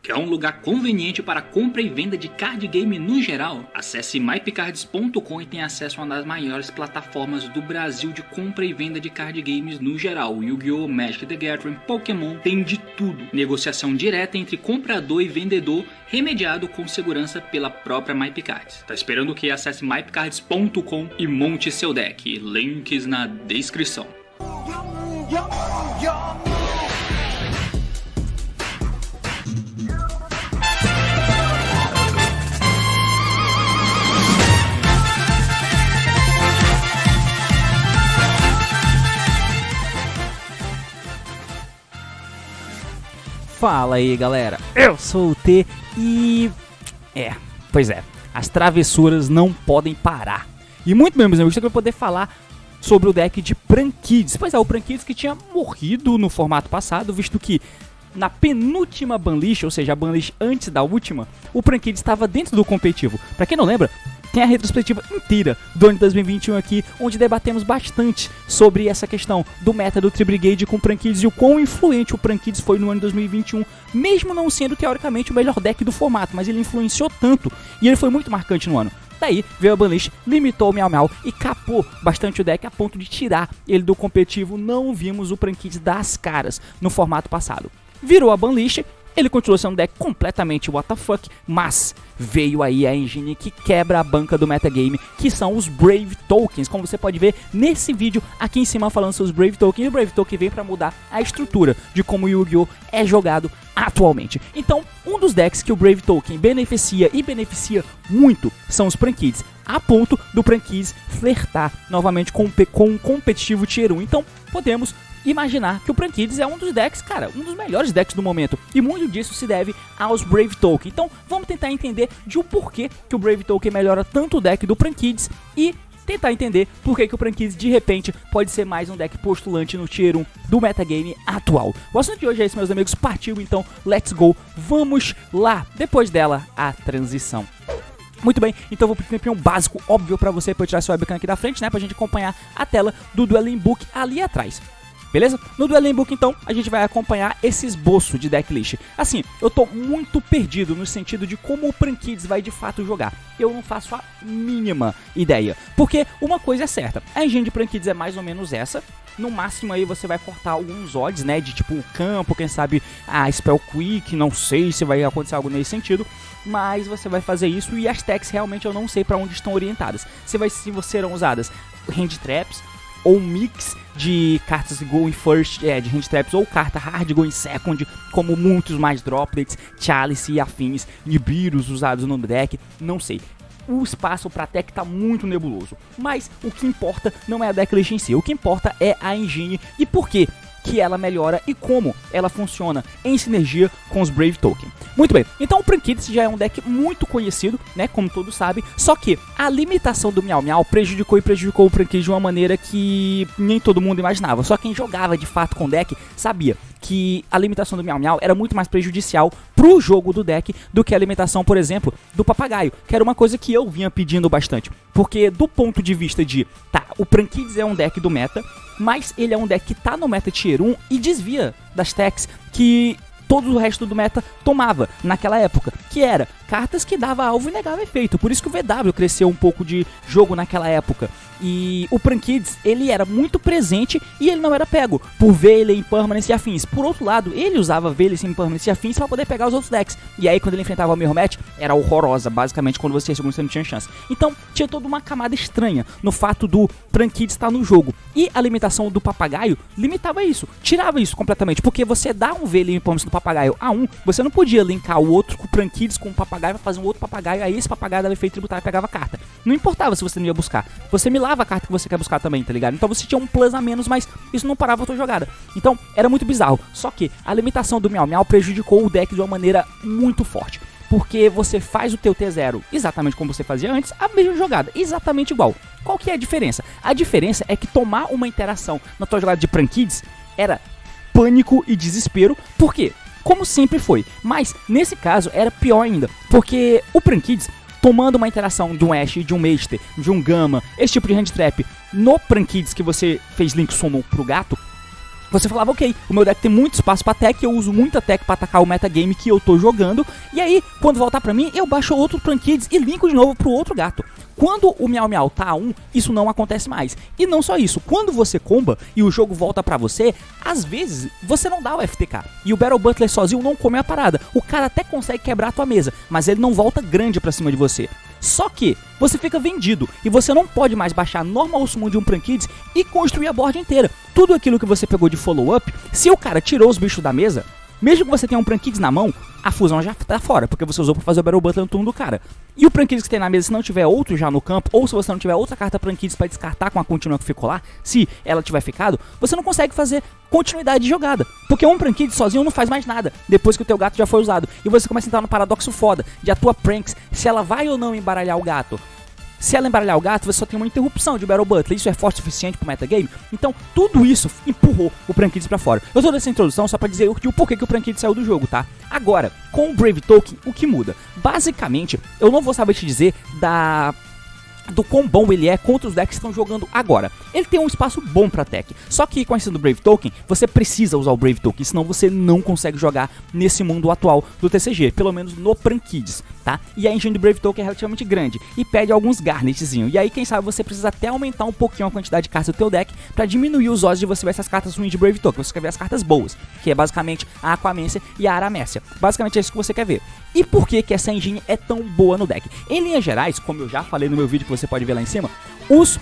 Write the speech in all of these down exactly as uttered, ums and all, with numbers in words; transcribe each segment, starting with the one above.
Quer um lugar conveniente para compra e venda de card game no geral? Acesse mypicards ponto com e tenha acesso a uma das maiores plataformas do Brasil de compra e venda de card games no geral. Yu-Gi-Oh!, Magic the Gathering, Pokémon, tem de tudo. Negociação direta entre comprador e vendedor, remediado com segurança pela própria MyPicards. Tá esperando o que? Acesse mypicards ponto com e monte seu deck. Links na descrição. Fala aí, galera, eu sou o T e... É, pois é, as travessuras não podem parar. E muito bem, meus amigos, eu quero poder falar sobre o deck de Prankids. Pois é, o Prankids que tinha morrido no formato passado, visto que na penúltima banlist, ou seja, a banlist antes da última, o Prankids estava dentro do competitivo. Pra quem não lembra, tem a retrospectiva inteira do ano de dois mil e vinte e um aqui, onde debatemos bastante sobre essa questão do meta do Tri-Brigade com o Prankids e o quão influente o Prankids foi no ano de dois mil e vinte e um, mesmo não sendo teoricamente o melhor deck do formato, mas ele influenciou tanto e ele foi muito marcante no ano. Daí veio a banlist, limitou o Miau Miau e capou bastante o deck a ponto de tirar ele do competitivo. Não vimos o Prankids dar as caras no formato passado. Virou a banlist, ele continuou sendo um deck completamente what the fuck, mas veio aí a engine que quebra a banca do metagame, que são os Brave Tokens, como você pode ver nesse vídeo aqui em cima falando sobre os Brave Tokens. E o Brave Token vem para mudar a estrutura de como o Yu-Gi-Oh! É jogado atualmente. Então, um dos decks que o Brave Token beneficia e beneficia muito são os Prankids, a ponto do Prankids flertar novamente com, com um competitivo Tier um. Então, podemos imaginar que o Prankids é um dos decks, cara, um dos melhores decks do momento. E muito disso se deve aos Brave Token. Então, vamos tentar entender de o porquê que o Brave Token melhora tanto o deck do Prankids e tentar entender por que, que o Prankids de repente pode ser mais um deck postulante no Tier um do metagame atual. O assunto de hoje é esse, meus amigos. Partiu, então, let's go. Vamos lá. Depois dela, a transição. Muito bem, então vou pro tempinho básico, óbvio pra você, pra eu tirar seu webcam aqui da frente, né, pra gente acompanhar a tela do Dueling Book ali atrás. Beleza? No Dueling Book, então, a gente vai acompanhar esse esboço de decklist. Assim, eu tô muito perdido no sentido de como o Prankids vai de fato jogar. Eu não faço a mínima ideia. Porque uma coisa é certa, a engine de Prankids é mais ou menos essa. No máximo aí você vai cortar alguns odds, né, de tipo o campo, quem sabe a Spell Quick, não sei se vai acontecer algo nesse sentido. Mas você vai fazer isso e as techs realmente eu não sei pra onde estão orientadas. Se, vai, se serão usadas hand traps ou mix de cartas going first, é, de hand traps, ou carta hard going second, como muitos mais droplets, chalice e afins, Nibiru's usados no deck, não sei. O espaço para tech tá muito nebuloso, mas o que importa não é a decklist em si, o que importa é a engine e por quê que ela melhora e como ela funciona em sinergia com os Brave Token. Muito bem, então o Prankids já é um deck muito conhecido, né, como todos sabem, só que a limitação do Miau Miau prejudicou e prejudicou o Prankids de uma maneira que nem todo mundo imaginava. Só quem jogava de fato com o deck sabia que a limitação do Miau Miau era muito mais prejudicial pro jogo do deck do que a limitação, por exemplo, do Papagaio, que era uma coisa que eu vinha pedindo bastante. Porque do ponto de vista de, tá, o Prankids é um deck do meta, mas ele é um deck que tá no meta Tier um e desvia das techs que todo o resto do meta tomava naquela época, que era cartas que dava alvo e negava efeito. Por isso que o V W cresceu um pouco de jogo naquela época. E o Prankids, ele era muito presente e ele não era pego por Veiley, Impermanence e afins. Por outro lado, ele usava Veiley, Impermanence e afins para poder pegar os outros decks. E aí quando ele enfrentava o Mirror Match, era horrorosa, basicamente, quando você ia segundo, você não tinha chance. Então tinha toda uma camada estranha no fato do Prankids estar no jogo. E a limitação do Papagaio limitava isso, tirava isso completamente. Porque você dá um Veiley, Impermanence no Papagaio a um, você não podia linkar o outro com o Prankids com o Papagaio para fazer um outro Papagaio, aí esse Papagaio dava efeito tributário e pegava carta. Não importava se você não ia buscar, você milava a carta que você quer buscar também, tá ligado? Então você tinha um plus a menos, mas isso não parava a tua jogada. Então era muito bizarro. Só que a limitação do Miau Miau prejudicou o deck de uma maneira muito forte. Porque você faz o teu T zero exatamente como você fazia antes, a mesma jogada, exatamente igual. Qual que é a diferença? A diferença é que tomar uma interação na tua jogada de Prankids era pânico e desespero. Por quê? Como sempre foi. Mas nesse caso era pior ainda. Porque o Prankids, tomando uma interação de um Ash, de um Master, de um Gama, esse tipo de hand trap, no Prankids que você fez Link Summon pro gato, Você falava, ok, o meu deck tem muito espaço pra tech, eu uso muita tech pra atacar o metagame que eu tô jogando, e aí, quando voltar pra mim, eu baixo outro Prankids e linko de novo pro outro gato. Quando o Miau Miau tá a um, isso não acontece mais. E não só isso, quando você comba e o jogo volta pra você, às vezes você não dá o F T K. E o Battle Butler sozinho não come a parada. O cara até consegue quebrar a tua mesa, mas ele não volta grande pra cima de você. Só que você fica vendido e você não pode mais baixar Normal Summon de um Prankids e construir a board inteira. Tudo aquilo que você pegou de follow-up, se o cara tirou os bichos da mesa, mesmo que você tenha um Prankids na mão, a fusão já tá fora, porque você usou pra fazer o Battle Butler no turno do cara. E o Prankids que tem na mesa, se não tiver outro já no campo, ou se você não tiver outra carta Prankids pra descartar com a contínua que ficou lá, se ela tiver ficado, você não consegue fazer continuidade de jogada. Porque um Prankids sozinho não faz mais nada, depois que o teu gato já foi usado. E você começa a entrar no paradoxo foda, de a tua Pranks, se ela vai ou não embaralhar o gato. Se ela embaralhar o gato, você só tem uma interrupção de Battle Butler. Isso é forte o suficiente pro metagame? Então, tudo isso empurrou o Prankids pra fora. Eu tô dando essa introdução só pra dizer o, o porquê que o Prankids saiu do jogo, tá? Agora, com o Brave Token, o que muda? Basicamente, eu não vou saber te dizer da... do quão bom ele é contra os decks que estão jogando agora. Ele tem um espaço bom pra tech, só que com a exceção do Brave Token, você precisa usar o Brave Token, senão você não consegue jogar nesse mundo atual do T C G, pelo menos no Prankids, tá? E a engine do Brave Token é relativamente grande e pede alguns garnetzinhos, e aí quem sabe você precisa até aumentar um pouquinho a quantidade de cartas do teu deck pra diminuir os odds de você ver essas cartas ruins de Brave Token. Você quer ver as cartas boas, que é basicamente a Aquamancer e a Aramécia. Basicamente é isso que você quer ver. E por que que essa engine é tão boa no deck? Em linhas gerais, como eu já falei no meu vídeo que você pode ver lá em cima, os...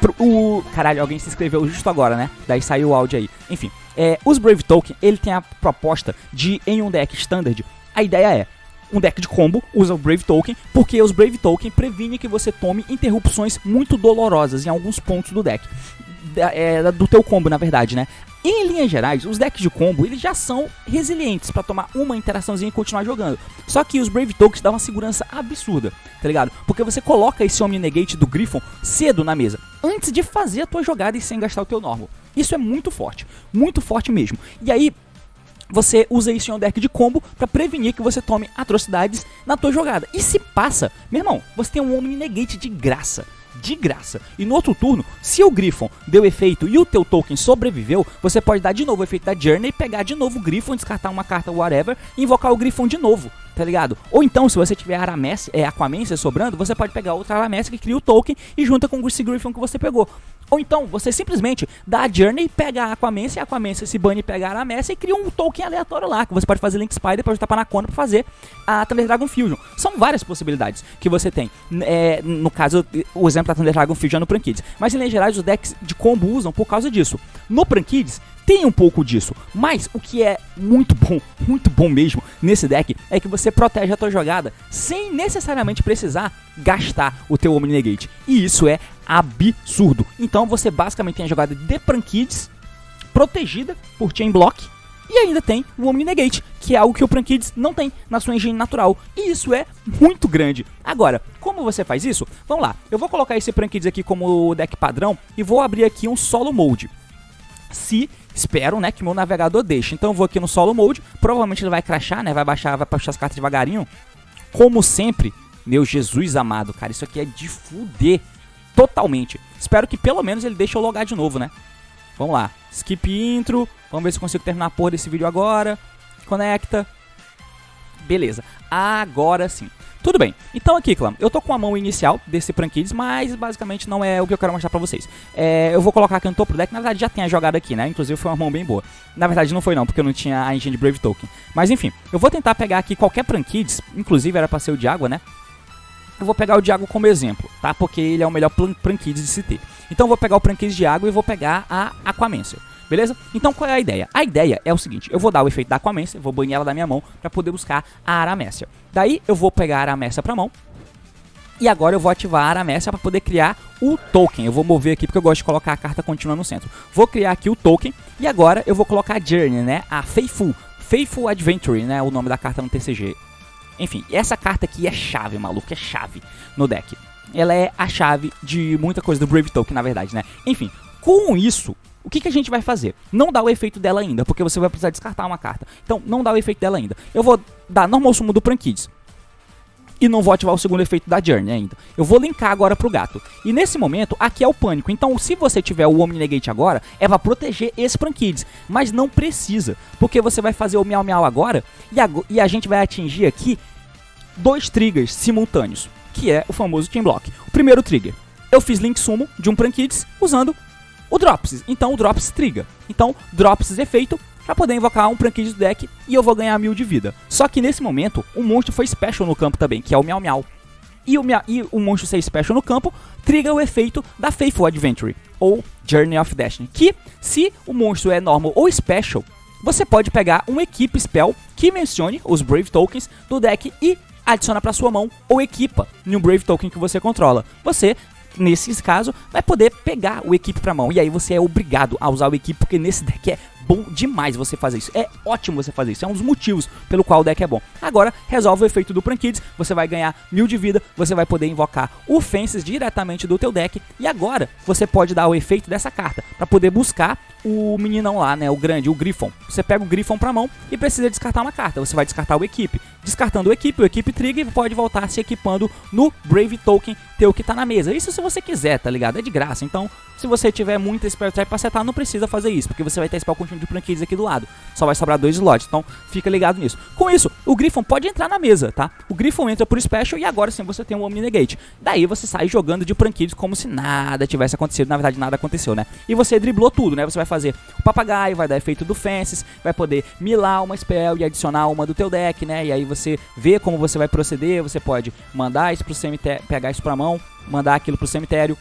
O, caralho, alguém se inscreveu justo agora, né? Daí saiu o áudio aí. Enfim, é, os Brave Token, ele tem a proposta de, em um deck standard, a ideia é, um deck de combo usa o Brave Token, porque os Brave Token previnem que você tome interrupções muito dolorosas em alguns pontos do deck. Da, é, do teu combo, na verdade, né? Em linhas gerais, os decks de combo, eles já são resilientes pra tomar uma interaçãozinha e continuar jogando. Só que os Brave Tokens dão uma segurança absurda, tá ligado? Porque você coloca esse Omni Negate do Griffon cedo na mesa, antes de fazer a tua jogada e sem gastar o teu normal. Isso é muito forte, muito forte mesmo. E aí, você usa isso em um deck de combo pra prevenir que você tome atrocidades na tua jogada. E se passa, meu irmão, você tem um Omni Negate de graça. De graça. E no outro turno, se o Griffon deu efeito e o teu token sobreviveu, você pode dar de novo o efeito da Journey, pegar de novo o Griffon, descartar uma carta whatever e invocar o Griffon de novo, tá ligado? Ou então, se você tiver Aramécia, é, Aquamancer sobrando, você pode pegar outra Aramécia que cria o token e junta com o Griffon que você pegou. Ou então, você simplesmente dá a Journey, pega a Aquamancer, a Aquamancer se bane e pega a Aramécia e cria um token aleatório lá, que você pode fazer Link Spider para juntar para Anaconda pra fazer a Thunder Dragon Fusion. São várias possibilidades que você tem. É, no caso, o exemplo da Thunder Dragon Fusion é no Prankids. Mas, em geral, os decks de combo usam por causa disso. No Prankids, tem um pouco disso, mas o que é muito bom, muito bom mesmo nesse deck é que você protege a tua jogada sem necessariamente precisar gastar o teu Omni Negate. E isso é absurdo. Então você basicamente tem a jogada de Prankids protegida por Chain Block e ainda tem o Omni Negate, que é algo que o Prankids não tem na sua engine natural. E isso é muito grande. Agora, como você faz isso? Vamos lá, eu vou colocar esse Prankids aqui como deck padrão e vou abrir aqui um solo mode. Se espero, né, que meu navegador deixe. Então eu vou aqui no solo mode, provavelmente ele vai crashar, né, vai baixar, vai baixar as cartas devagarinho. Como sempre, meu Jesus amado, cara, isso aqui é de fuder totalmente. Espero que pelo menos ele deixe eu logar de novo, né. Vamos lá, skip intro, vamos ver se eu consigo terminar a porra desse vídeo agora. Conecta. Beleza, agora sim. Tudo bem, então aqui, clã, eu tô com a mão inicial desse Prankids, mas basicamente não é o que eu quero mostrar pra vocês. É, eu vou colocar aqui no topo do deck, na verdade já tem a jogada aqui, né, inclusive foi uma mão bem boa. Na verdade não foi não, porque eu não tinha a engine de Brave Token. Mas enfim, eu vou tentar pegar aqui qualquer Prankids, inclusive era pra ser o de água, né. Eu vou pegar o de água como exemplo, tá, porque ele é o melhor Prankids de se ter. Então eu vou pegar o Prankids de água e vou pegar a Aquamancer. Beleza? Então qual é a ideia? A ideia é o seguinte, eu vou dar o efeito da Aquamancer, vou banir ela da minha mão pra poder buscar a Aramécia. Daí eu vou pegar a Aramécia pra mão e agora eu vou ativar a Aramécia pra poder criar o token. Eu vou mover aqui porque eu gosto de colocar a carta contínua no centro. Vou criar aqui o token e agora eu vou colocar a Journey, né? A Faithful, Faithful Adventure, né? O nome da carta no T C G. Enfim, essa carta aqui é chave, maluco, é chave no deck. Ela é a chave de muita coisa do Brave Token, na verdade, né? Enfim, com isso, o que, que a gente vai fazer? Não dá o efeito dela ainda, porque você vai precisar descartar uma carta. Então, não dá o efeito dela ainda. Eu vou dar normal summon do Prankids. e não vou ativar o segundo efeito da Journey ainda. Eu vou linkar agora pro gato. E nesse momento, aqui é o pânico. Então, se você tiver o Omni Negate agora, é pra proteger esse Prankids. Mas não precisa, porque você vai fazer o Miau Miau agora e a, e a gente vai atingir aqui dois triggers simultâneos, que é o famoso Team Block. O primeiro trigger, eu fiz Link Summon de um Prankids usando o Drops. Então, o Drops trigger. Então, Drops efeito pra poder invocar um Prankids do deck e eu vou ganhar mil de vida. Só que nesse momento, o monstro foi special no campo também, que é o Miau Miau. E o, Mia, e o monstro ser special no campo, triga o efeito da Faithful Adventure, ou Journey of Destiny. Que, se o monstro é normal ou special, você pode pegar um Equip Spell que mencione os Brave Tokens do deck e adiciona pra sua mão ou equipa em um Brave Token que você controla. Você, nesse caso, vai poder pegar o Equip pra mão. E aí você é obrigado a usar o Equip, porque nesse deck é bom demais você fazer isso. É ótimo você fazer isso. É um dos motivos pelo qual o deck é bom. Agora, resolve o efeito do Prankids. Você vai ganhar mil de vida. Você vai poder invocar o Fences diretamente do teu deck. E agora, você pode dar o efeito dessa carta para poder buscar o meninão lá, né? O grande, o Griffon. Você pega o Griffon pra mão e precisa descartar uma carta. Você vai descartar o Equipe. Descartando o Equipe, o Equipe trigger e pode voltar se equipando no Brave Token teu que tá na mesa. Isso se você quiser, tá ligado? É de graça. Então, se você tiver muita Spell Trap pra setar, não precisa fazer isso, porque você vai ter Spell Continuum de Prankids aqui do lado. Só vai sobrar dois slots, então fica ligado nisso. Com isso, o Griffon pode entrar na mesa, tá? O Griffon entra por Special e agora sim você tem o Omni Negate. Daí você sai jogando de Prankids como se nada tivesse acontecido. Na verdade, nada aconteceu, né? E você driblou tudo, né? Você vai fazer o Papagaio, vai dar efeito do Fences, vai poder milar uma Spell e adicionar uma do teu deck, né? E aí você vê como você vai proceder, você pode mandar isso pro cemitério, pegar isso pra mão, mandar aquilo pro cemitério.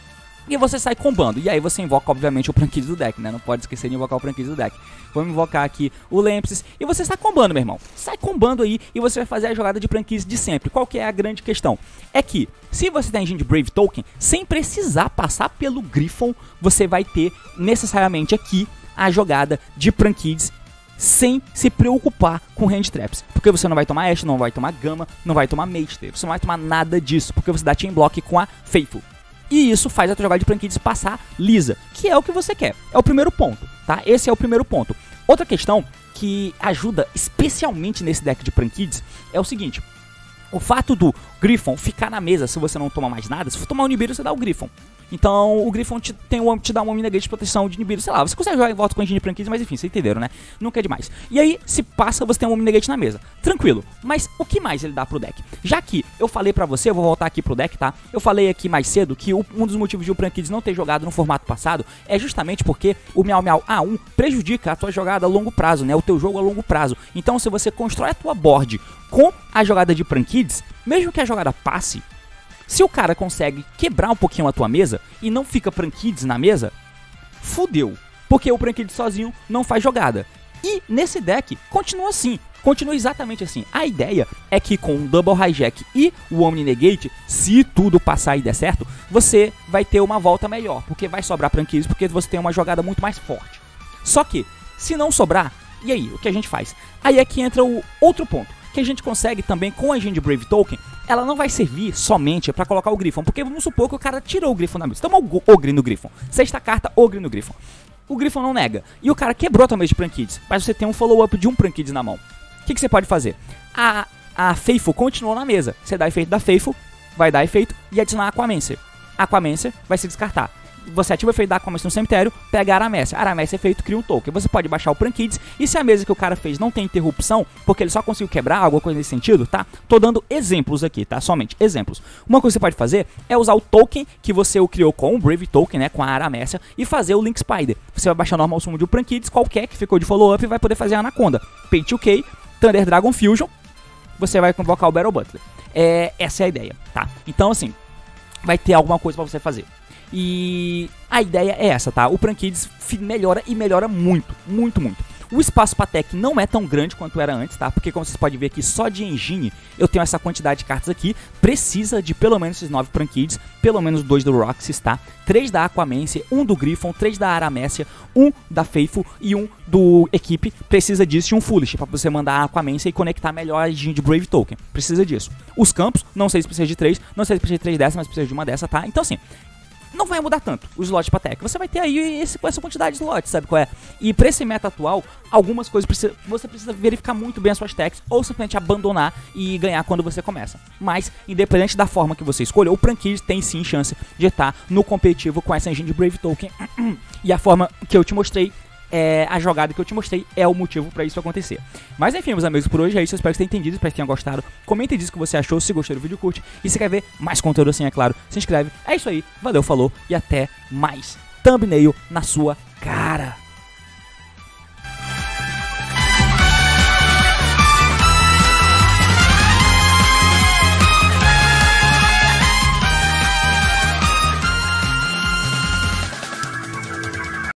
E você sai combando. E aí você invoca, obviamente, o Prankids do deck, né? Não pode esquecer de invocar o Prankids do deck. Vamos invocar aqui o Lampsis. E você sai combando, meu irmão. Sai combando aí e você vai fazer a jogada de Prankids de sempre. Qual que é a grande questão? É que, se você tem engine de Brave Token, sem precisar passar pelo Griffon, você vai ter, necessariamente aqui, a jogada de Prankids sem se preocupar com Hand Traps. Porque você não vai tomar Ash, não vai tomar Gama, não vai tomar Mage. Você não vai tomar nada disso, porque você dá Chain Block com a Faithful. E isso faz a tua jogada de Prankids passar lisa, que é o que você quer. É o primeiro ponto, tá? Esse é o primeiro ponto. Outra questão que ajuda especialmente nesse deck de Prankids é o seguinte. O fato do Griffon ficar na mesa se você não toma mais nada, se for tomar o Nibiru, você dá o Griffon. Então o Griffon te, tem um, te dá um Omni Negate de proteção de Nibiru, sei lá, você consegue jogar em volta com a engine de Prankids, mas enfim, vocês entenderam, né? Nunca é demais. E aí, se passa, você tem um Omni Negate na mesa. Tranquilo. Mas o que mais ele dá pro deck? Já que eu falei pra você, eu vou voltar aqui pro deck, tá? Eu falei aqui mais cedo que o, um dos motivos de o Prankids não ter jogado no formato passado é justamente porque o Miau Miau A um prejudica a tua jogada a longo prazo, né? O teu jogo a longo prazo. Então, se você constrói a tua board com a jogada de Prankids, mesmo que a jogada passe, se o cara consegue quebrar um pouquinho a tua mesa e não fica Prankids na mesa, fudeu. Porque o Prankids sozinho não faz jogada. E nesse deck, continua assim. Continua exatamente assim. A ideia é que com o Double Hijack e o Omni Negate, se tudo passar e der certo, você vai ter uma volta melhor. Porque vai sobrar Prankids, porque você tem uma jogada muito mais forte. Só que, se não sobrar, e aí, o que a gente faz? Aí é que entra o outro ponto. Que a gente consegue também com a engine de Brave Token, ela não vai servir somente pra colocar o Griffon, porque vamos supor que o cara tirou o Griffon da mesa. Toma o Ogre no Griffon. Sexta carta, Ogre no Griffon. O Griffon não nega. E o cara quebrou também de Prankids, mas você tem um follow-up de um Prankids na mão. O que, que você pode fazer? A, a Faithful continuou na mesa. Você dá efeito da Faithful, vai dar efeito e adicionar Aquamancer. Aquamancer vai se descartar. Você ativa o efeito da Aquamancer no cemitério, pega a Aramécia. Aramécia efeito cria um token. Você pode baixar o Prankids e se a mesa que o cara fez não tem interrupção, porque ele só conseguiu quebrar, alguma coisa nesse sentido, tá? Tô dando exemplos aqui, tá? Somente exemplos. Uma coisa que você pode fazer é usar o token que você o criou com o Brave Token, né? Com a Aramécia e fazer o Link Spider. Você vai baixar o normal summon de um Prankids, qualquer que ficou de follow-up e vai poder fazer a Anaconda. Pay to K, Thunder Dragon Fusion, você vai convocar o Battle Butler. É, essa é a ideia, tá? Então assim, vai ter alguma coisa pra você fazer. E a ideia é essa, tá? O Prankids melhora e melhora muito, muito, muito. O espaço pra tech não é tão grande quanto era antes, tá? Porque como vocês podem ver aqui, só de engine eu tenho essa quantidade de cartas aqui. Precisa de pelo menos esses nove Prankids, pelo menos dois do Roxas, tá? três da Aquamancer, um do Griffon, três da Aramécia, um da Faithful e um do Equipe. Precisa disso e um Foolish pra você mandar a Aquamancer e conectar melhor a engine de Brave Token. Precisa disso. Os campos, não sei se precisa de três, não sei se precisa de três dessas, mas precisa de uma dessa, tá? Então assim, não vai mudar tanto os slots pra tech. Você vai ter aí esse, essa quantidade de slots, sabe qual é? E pra esse meta atual, algumas coisas precisa, você precisa verificar muito bem as suas techs ou simplesmente abandonar e ganhar quando você começa. Mas, independente da forma que você escolheu, o Prankid tem sim chance de estar no competitivo com essa engine de Brave Token. E a forma que eu te mostrei, é, a jogada que eu te mostrei é o motivo pra isso acontecer. Mas enfim, meus amigos, por hoje é isso. Eu espero que vocês tenham entendido, espero que tenham gostado. Comentem disso que você achou, se gostou do vídeo, curte. E se quer ver mais conteúdo assim, é claro, se inscreve. É isso aí, valeu, falou e até mais. Thumbnail na sua cara.